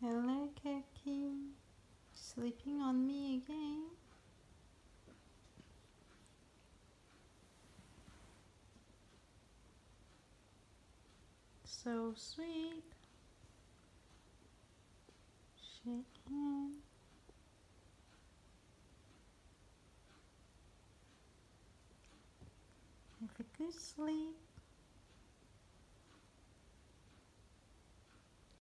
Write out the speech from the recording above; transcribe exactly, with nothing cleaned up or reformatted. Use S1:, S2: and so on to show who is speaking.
S1: Hello, Cookie. Sleeping on me again? So sweet. Shake hand. Have a good sleep.